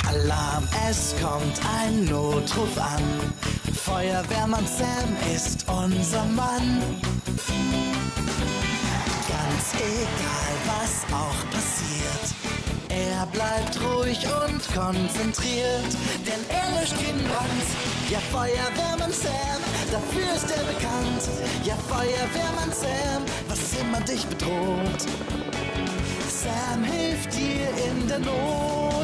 Alarm, es kommt ein Notruf an. Feuerwehrmann Sam ist unser Mann. Ganz egal, was auch passiert, er bleibt ruhig und konzentriert, denn er löscht jeden Brand. Ja, Feuerwehrmann Sam, dafür ist er bekannt. Ja, Feuerwehrmann Sam, was immer dich bedroht. Sam hilft dir in der Not.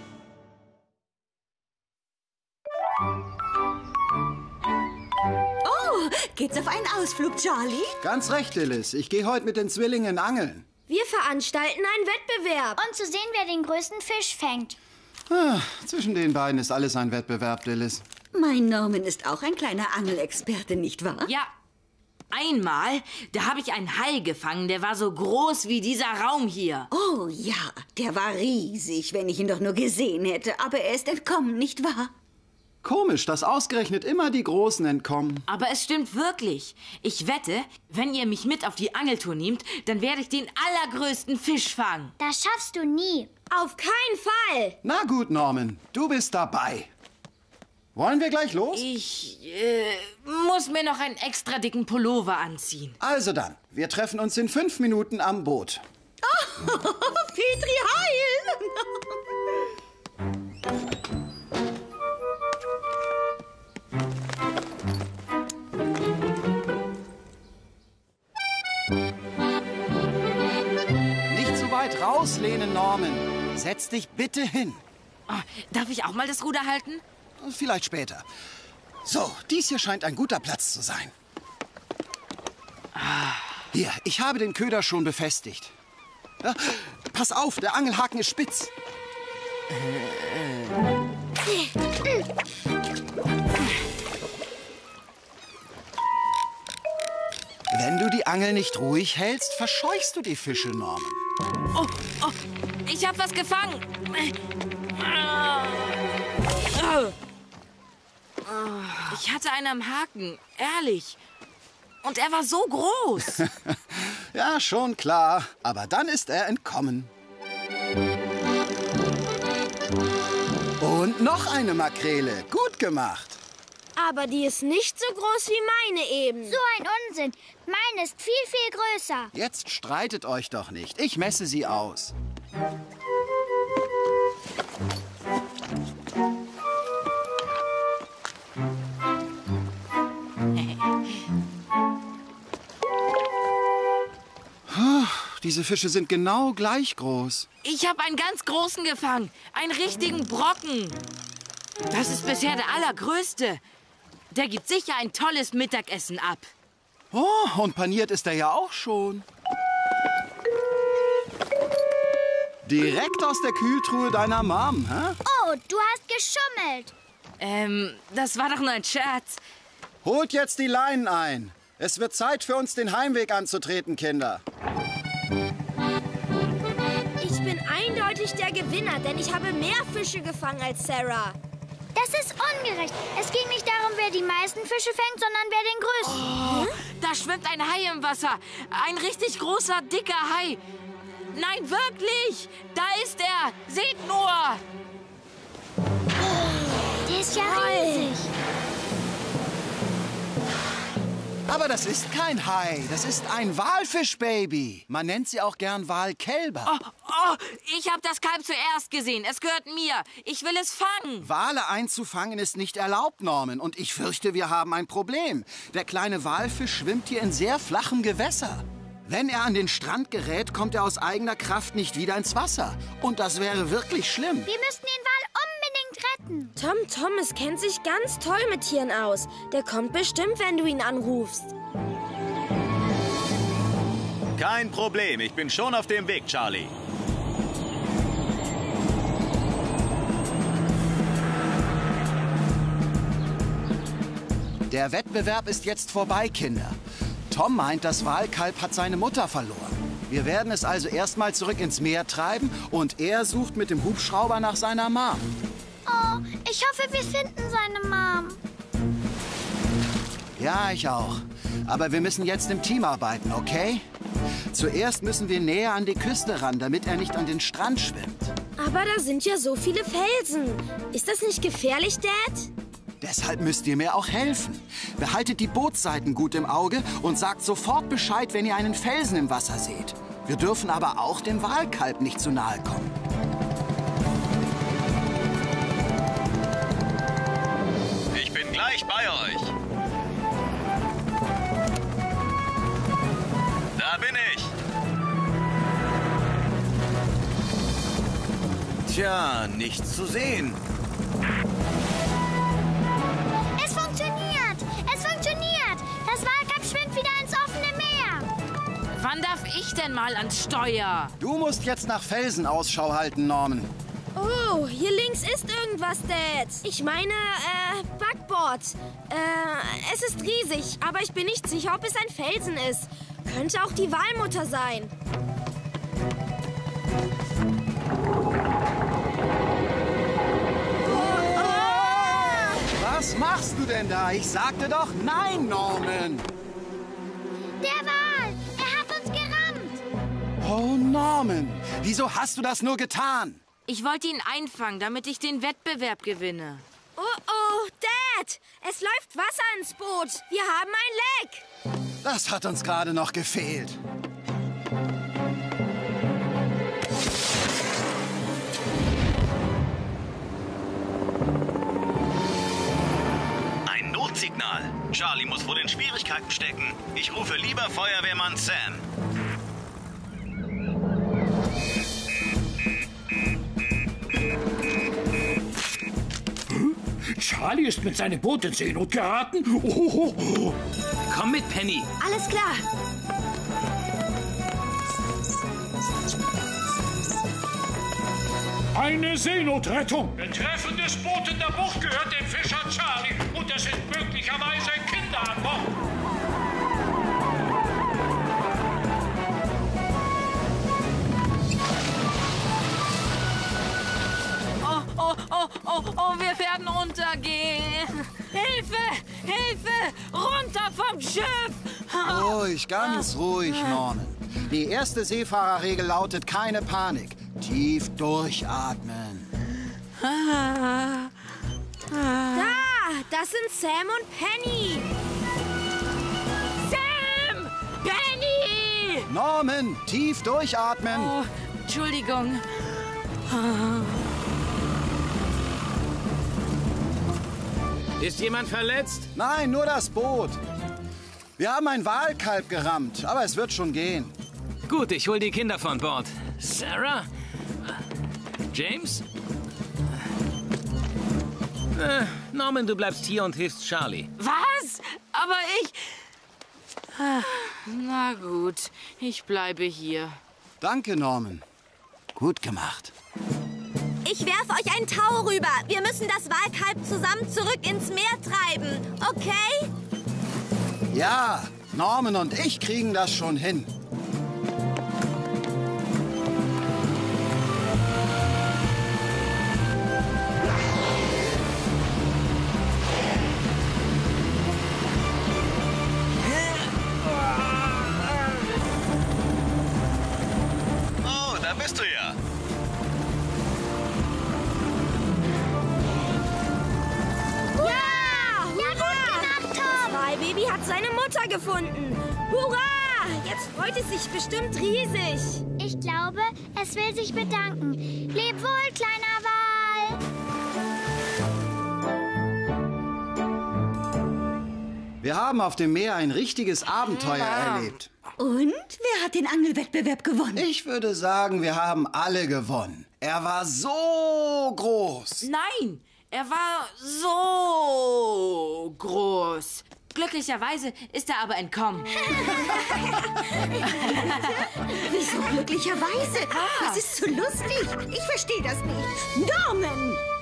Oh, geht's auf einen Ausflug, Charlie? Ganz recht, Alice. Ich gehe heute mit den Zwillingen angeln. Wir veranstalten einen Wettbewerb. Und zu sehen, wer den größten Fisch fängt. Zwischen den beiden ist alles ein Wettbewerb, Alice. Mein Norman ist auch ein kleiner Angelexperte, nicht wahr? Ja. Einmal, da habe ich einen Hai gefangen, der war so groß wie dieser Raum hier. Oh ja, der war riesig, wenn ich ihn doch nur gesehen hätte. Aber er ist entkommen, nicht wahr? Komisch, dass ausgerechnet immer die Großen entkommen. Aber es stimmt wirklich. Ich wette, wenn ihr mich mit auf die Angeltour nehmt, dann werde ich den allergrößten Fisch fangen. Das schaffst du nie. Auf keinen Fall. Na gut, Norman, du bist dabei. Wollen wir gleich los? Ich muss mir noch einen extra dicken Pullover anziehen. Also dann, wir treffen uns in 5 Minuten am Boot. Oh, Petri Heil! Nicht zu weit rauslehnen, Norman. Setz dich bitte hin. Oh, darf ich auch mal das Ruder halten? Vielleicht später. So, dies hier scheint ein guter Platz zu sein. Hier, ich habe den Köder schon befestigt. Ja, pass auf, der Angelhaken ist spitz. Wenn du die Angel nicht ruhig hältst, verscheuchst du die Fische, Norman. Oh, ich habe was gefangen. Ich hatte einen am Haken, ehrlich. Und er war so groß. Ja, schon klar. Aber dann ist er entkommen. Und noch eine Makrele. Gut gemacht. Aber die ist nicht so groß wie meine eben. So ein Unsinn. Meine ist viel, viel größer. Jetzt streitet euch doch nicht. Ich messe sie aus. Diese Fische sind genau gleich groß. Ich habe einen ganz großen gefangen. Einen richtigen Brocken. Das ist bisher der allergrößte. Der gibt sicher ein tolles Mittagessen ab. Oh, und paniert ist er ja auch schon. Direkt aus der Kühltruhe deiner Mom, hä? Oh, du hast geschummelt. Das war doch nur ein Scherz. Holt jetzt die Leinen ein. Es wird Zeit für uns, den Heimweg anzutreten, Kinder. Ich bin eindeutig der Gewinner, denn ich habe mehr Fische gefangen als Sarah. Das ist ungerecht. Es ging nicht darum, wer die meisten Fische fängt, sondern wer den größten. Oh, da schwimmt ein Hai im Wasser. Ein richtig großer, dicker Hai. Nein, wirklich. Da ist er. Seht nur. Der ist ja riesig. Aber das ist kein Hai, das ist ein Walfischbaby. Man nennt sie auch gern Walkälber. Ich habe das Kalb zuerst gesehen. Es gehört mir. Ich will es fangen. Wale einzufangen ist nicht erlaubt, Norman. Und ich fürchte, wir haben ein Problem. Der kleine Walfisch schwimmt hier in sehr flachem Gewässer. Wenn er an den Strand gerät, kommt er aus eigener Kraft nicht wieder ins Wasser. Und das wäre wirklich schlimm. Wir müssten den Wal unbedingt retten. Tom Thomas kennt sich ganz toll mit Tieren aus. Der kommt bestimmt, wenn du ihn anrufst. Kein Problem, ich bin schon auf dem Weg, Charlie. Der Wettbewerb ist jetzt vorbei, Kinder. Tom meint, das Walkalb hat seine Mutter verloren. Wir werden es also erstmal zurück ins Meer treiben und er sucht mit dem Hubschrauber nach seiner Mom. Oh, ich hoffe, wir finden seine Mom. Ja, ich auch. Aber wir müssen jetzt im Team arbeiten, okay? Zuerst müssen wir näher an die Küste ran, damit er nicht an den Strand schwimmt. Aber da sind ja so viele Felsen. Ist das nicht gefährlich, Dad? Deshalb müsst ihr mir auch helfen. Behaltet die Bootsseiten gut im Auge und sagt sofort Bescheid, wenn ihr einen Felsen im Wasser seht. Wir dürfen aber auch dem Walkalb nicht zu nahe kommen. Ich bin gleich bei euch. Da bin ich. Tja, nichts zu sehen. Es funktioniert! Es funktioniert! Das Walkalb schwimmt wieder ins offene Meer. Wann darf ich denn mal ans Steuer? Du musst jetzt nach Felsen Ausschau halten, Norman. Oh, hier links ist irgendwas, Dad. Ich meine, Backbord. Es ist riesig, aber ich bin nicht sicher, ob es ein Felsen ist. Könnte auch die Walmutter sein. Was machst du denn da? Ich sagte doch nein, Norman. Der Wal! Er hat uns gerammt! Oh, Norman, wieso hast du das nur getan? Ich wollte ihn einfangen, damit ich den Wettbewerb gewinne. Oh, Dad! Es läuft Wasser ins Boot. Wir haben ein Leck. Das hat uns gerade noch gefehlt. Ein Notsignal. Charlie muss wohl in Schwierigkeiten stecken. Ich rufe lieber Feuerwehrmann Sam. Charlie ist mit seinem Boot in Seenot geraten. Oh. Komm mit, Penny. Alles klar. Eine Seenotrettung. Betreffendes Boot in der Bucht gehört dem Fischer Charlie. Und es sind möglicherweise Kinder an Bord. Oh, wir werden untergehen. Hilfe! Runter vom Schiff! Ruhig, ganz ruhig, Norman. Die erste Seefahrerregel lautet keine Panik. Tief durchatmen. Da! Das sind Sam und Penny. Sam! Penny! Norman, tief durchatmen. Oh, Entschuldigung. Ist jemand verletzt? Nein, nur das Boot. Wir haben ein Walkalb gerammt, aber es wird schon gehen. Gut, ich hol die Kinder von Bord. Sarah? James? Norman, du bleibst hier und hilfst Charlie. Was? Aber ich... Na gut, ich bleibe hier. Danke, Norman. Gut gemacht. Ich werfe euch ein Tau rüber. Wir müssen das Walkalb zusammen zurück ins Meer treiben. Okay? Ja, Norman und ich kriegen das schon hin. Oh, da bist du ja. Baby hat seine Mutter gefunden. Hurra! Jetzt freut es sich bestimmt riesig. Ich glaube, es will sich bedanken. Leb wohl, kleiner Wal! Wir haben auf dem Meer ein richtiges Abenteuer erlebt. Und wer hat den Angelwettbewerb gewonnen? Ich würde sagen, wir haben alle gewonnen. Er war so groß. Nein, er war so groß. Glücklicherweise ist er aber entkommen. Wieso glücklicherweise? Das ist zu lustig. Ich verstehe das nicht. Norman!